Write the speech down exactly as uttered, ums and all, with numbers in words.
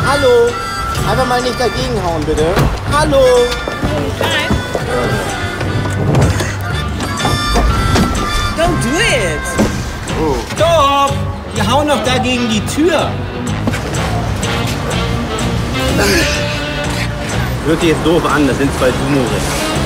Hallo. Einfach mal nicht dagegen hauen, bitte. Hallo. Don't do it. Oh. Stopp! Wir hauen doch da gegen die Tür. Hört sich jetzt doof an, das sind zwei Sumo-Ringer.